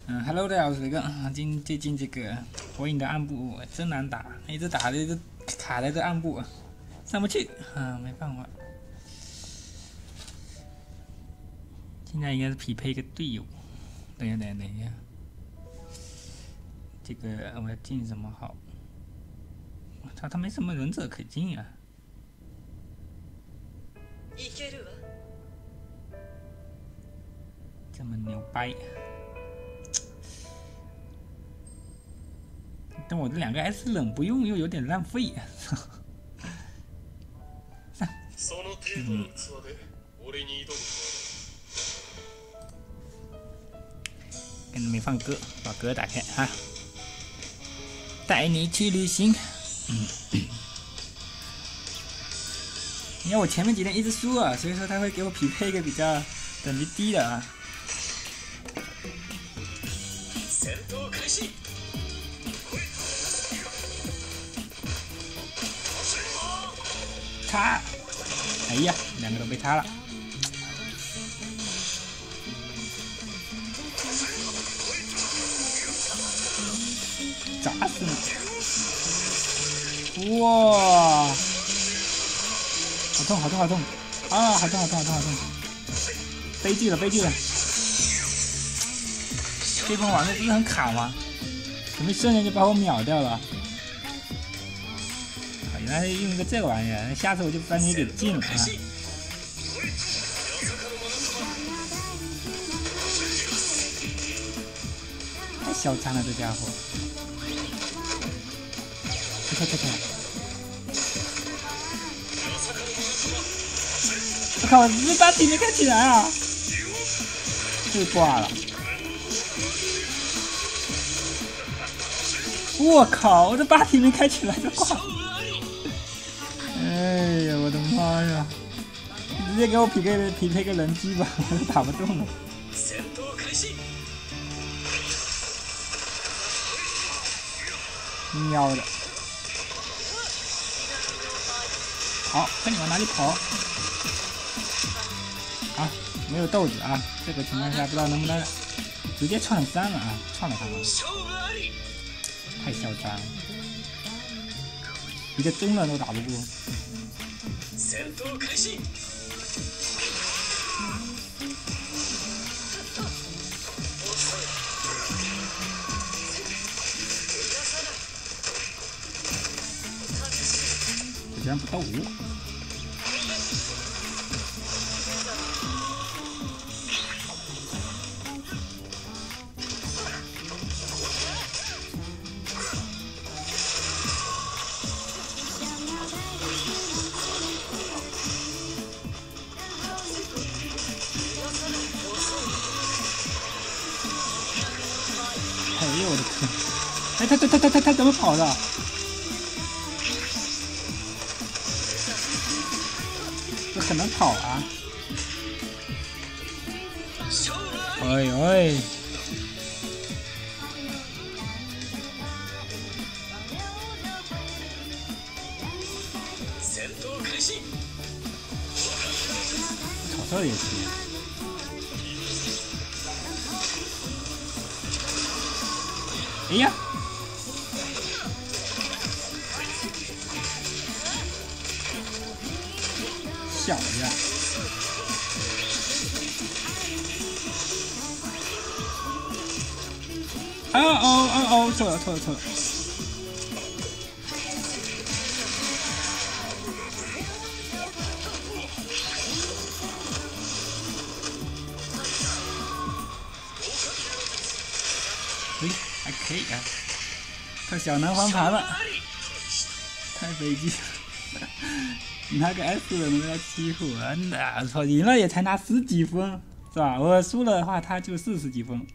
Hello，大家好，我是雷哥。最近这个火影的暗部真难打，一直打的就卡在这暗部，上不去没办法。现在应该是匹配一个队友。等一下，这个我要进什么好？他没什么忍者可进啊。这么牛掰！但我这2个 S 冷不用又有点浪费啊。跟你们放歌，把歌打开哈。带你去旅行。你看我前面几天一直输啊，所以说他会给我匹配一个比较等级低的啊。擦！哎呀，2个都被擦了。砸死你！哇！好痛啊！好痛！悲剧了！这帮玩的不是很卡吗？怎么一瞬间就把我秒掉了？原来用一个这个玩意儿，下次我就把你给禁了啊！太嚣张了，这家伙！快！我靠，我这把体没开起来啊！就挂了！我靠，我这把体没开起来就挂了！哎呀，我的妈呀！直接给我匹配个人机吧，我都打不动了。喵的！好，看你往哪里跑！啊，没有豆子啊！这个情况下不知道能不能直接创3了啊！创了他们，太嚣张了，一个中人都打不过。这居然不斗我！哎呦我的天！哎，他怎么跑的？这很难跑啊！哎！草草也行。哎呀！小呀！哦，错了。还可以啊，靠小能黄盘了，太悲剧了。拿个 S 的能被他欺负，我操，赢了也才拿10几分，是吧？我输了的话，他就40几分。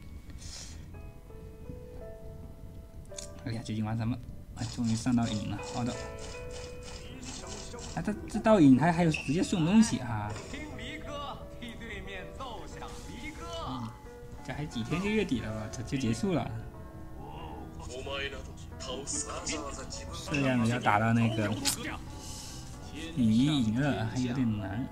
哎呀，究竟玩什么？终于上到瘾了，好的。他这到瘾还有直接送东西啊！这还几天就月底了吧？这就结束了。这样子要打到那个1-1赢了，还有点难。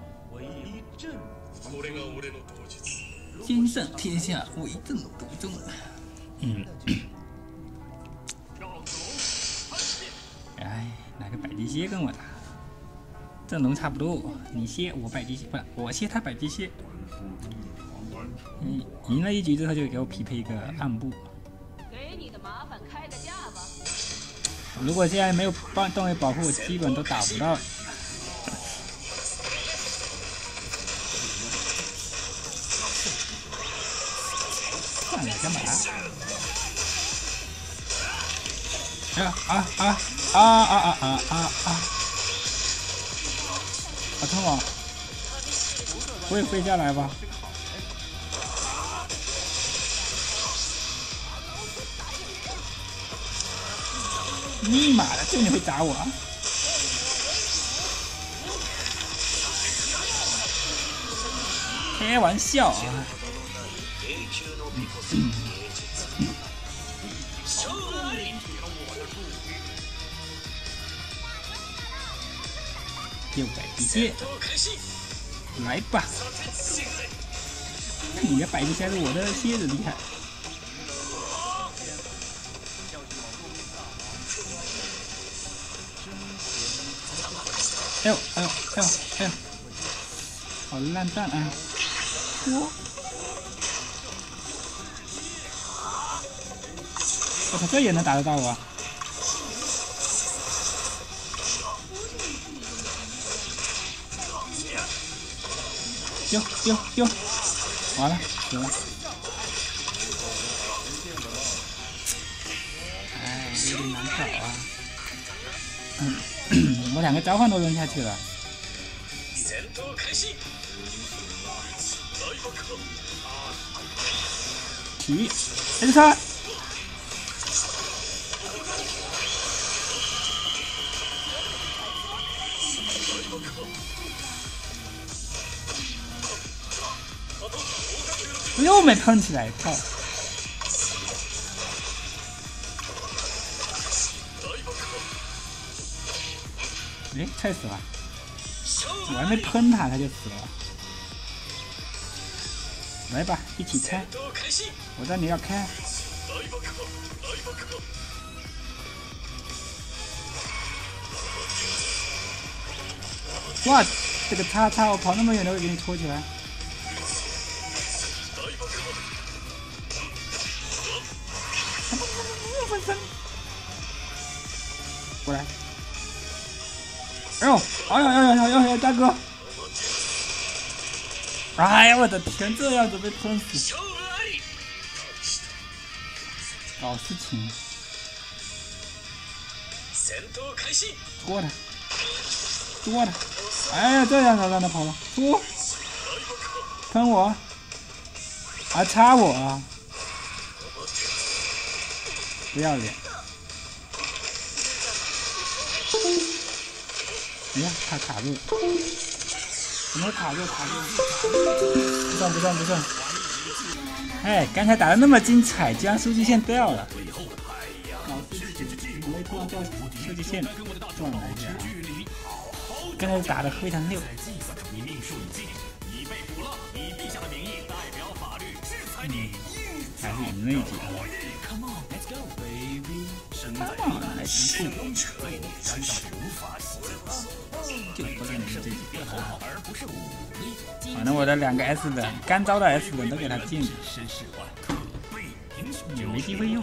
先上天下，为政独宗。 哎，来个百地蝎跟我打，阵容差不多，你蝎我百地蝎，不是我蝎他百地蝎。赢了一局之后就给我匹配一个暗部。 给你的麻烦开个价吧。 如果现在没有段位保护，我基本都打不到。算了，干嘛？好痛啊！我也飞下来吧。尼玛的，就你会打我？开玩笑啊！600地蝎，来吧！你的百地蝎是我的蝎子厉害。哎呦哎呦哎呦哎呦！好烂蛋啊！我操，这也能打得到我？哟！完了，死了！哎，有点难搞啊。我2个召唤都扔下去了。体，黑车。又没喷起来，操！哎，菜死了！我还没喷他，他就死了。来吧，一起拆！我知道你要开。哇，这个叉我跑那么远都会给你戳起来。过来！哎呦，大哥！哎呀，我的天，这样子被喷死！搞事情！捉他！哎呀，这样子让他跑了，喷我！还插我啊！不要脸！哎呀，他卡住了！怎么卡住？不算！哎，刚才打的那么精彩，居然数据线掉了！搞事情！我没突然掉数据线断了一下。刚才打的非常溜。还是赢了一局。还是不就不是你这几个好，反正我的2个 S 人，干招的 S 人都给他禁了，也没机会用。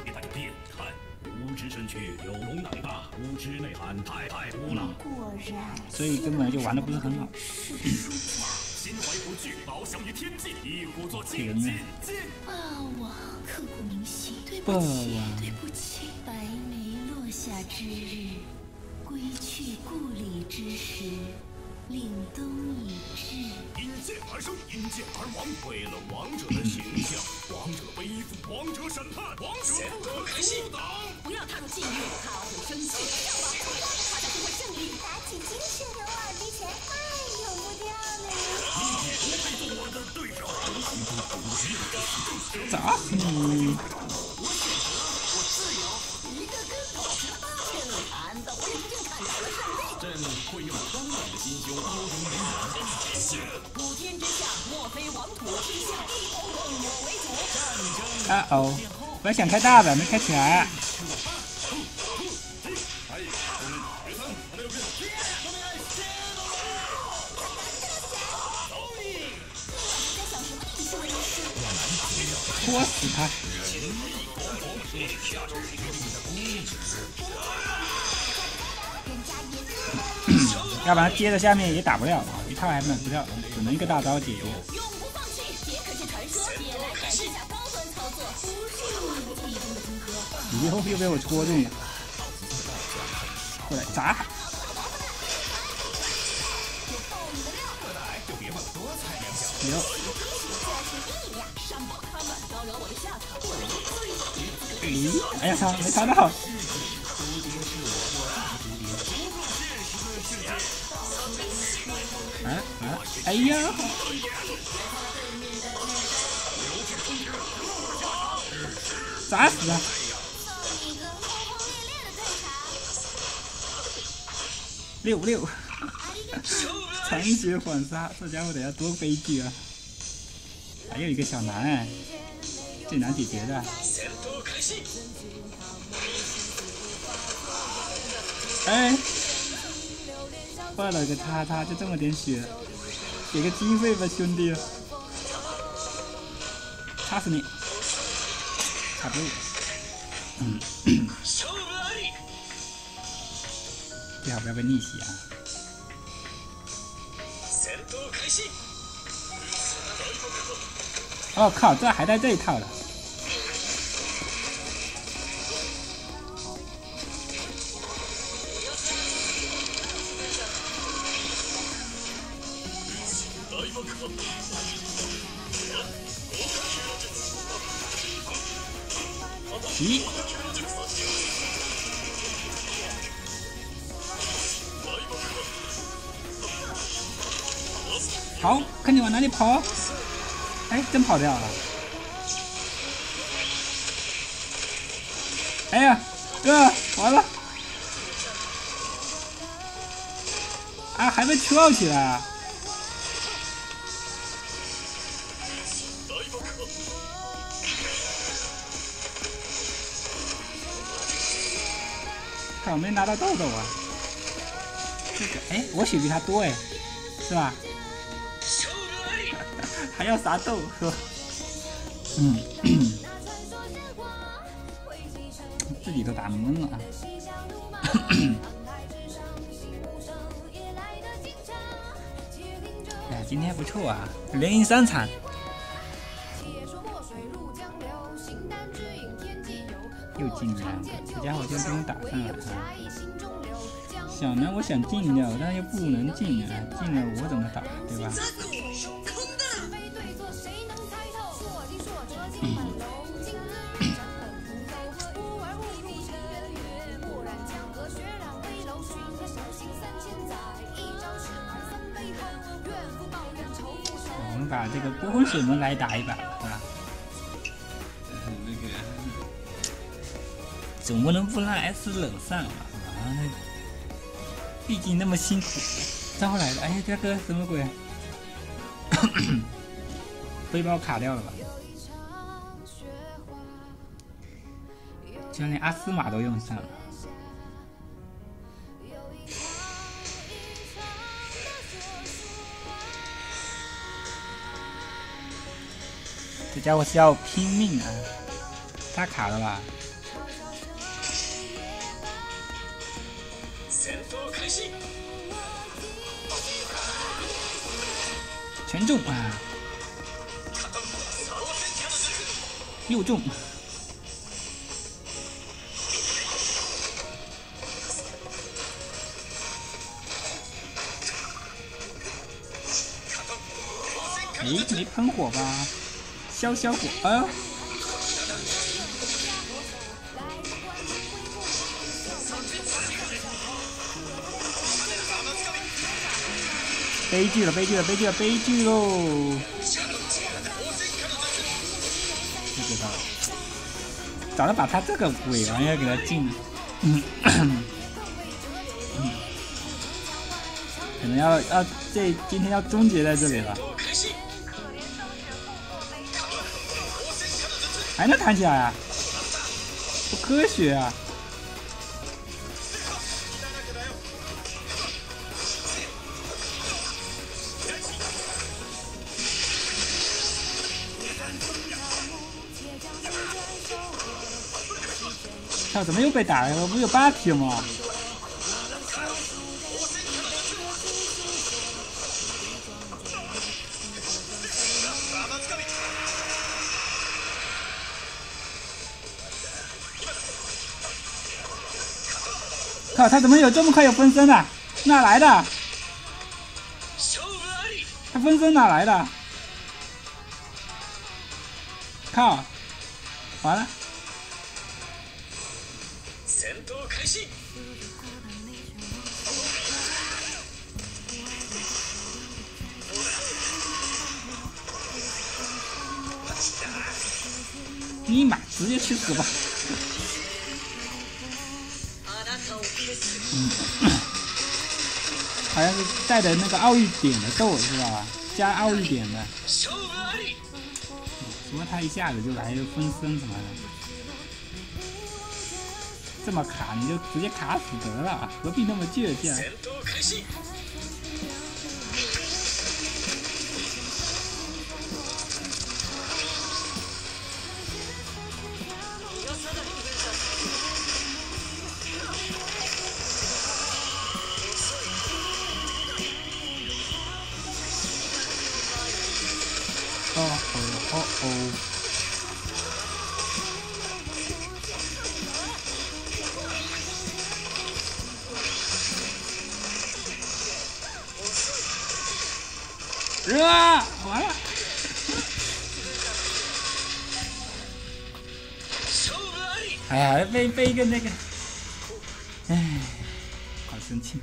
所以根本就玩的不是很好。这人呢？霸王，对不起，白眉落下之日，归去故里之时，凛冬已至。因剑而生，因剑而亡。为了王者的形象，王者背负王者审判，王者不可出挡。不要踏入禁域，他会生气。他才会胜利。打起精神有耳之前，太永不掉了。你配做我的对手。砸死你！朕会用双眼的心胸包容人人。普天之下，莫非王土之下，以我为主。战争我还想开大的，没开起来。拖死他！要不然接着下面也打不了啊，一套还买不掉，只能一个大招解决。 永不放弃，别克星传说也来展示下高端操作。 以后又被我戳中了，过来砸！有。咦？哎呀操！没擦到。哎呀！砸死他！6-6，残血反杀，这家伙得要多悲剧啊！还有一个小南，最难解决的。哎，坏了个叉叉，就这么点血，给个机会吧，兄弟！插死你！差不多。最好不要被逆袭啊！哦靠，这还带这一套的。咦？好，看你往哪里跑！哎，真跑掉了！哎呀，完了！啊，还被跳起来啊！看我没拿到豆豆啊！这个，哎，我血比他多哎，是吧？还要啥豆是吧？自己都打懵了。哎，今天不错啊，连赢3场。又进2个，这家伙就不用打上了啊！小南我想进掉，但又不能进啊，进了我怎么打，对吧？我们把这个波魂水门来打一把，是吧？总不能不让 S 冷上吧？啊，毕竟那么辛苦招来的。哎呀，这个什么鬼？背包卡掉了吧？居然连阿斯玛都用上了。这家伙是要拼命啊！他卡了吧？全中啊！又中！哎，没喷火吧？消火啊！悲剧了！悲剧喽！不知道，早就把他这个鬼玩意儿给他禁了。可能要今天要终结在这里了。还能弹起来啊！ 不科学啊！操，怎么又被打了？我不是有8体了吗？靠，他怎么有这么快有分身的？哪来的？他分身哪来的？靠，完了！尼玛，直接去死吧！好像是带的那个奥义点的豆是吧？加奥义点的。什么他一下子就来一个分身什么的，这么卡你就直接卡死得了，何必那么倔强？哦，完了！哎呀，被一个那个，哎，好生气。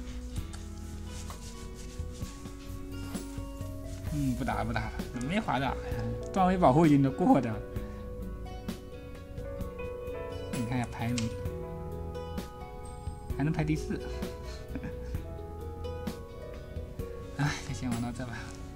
不打了，没法打呀！段位保护已经都过的，你看一下排名，还能排第4。哎，就先玩到这吧。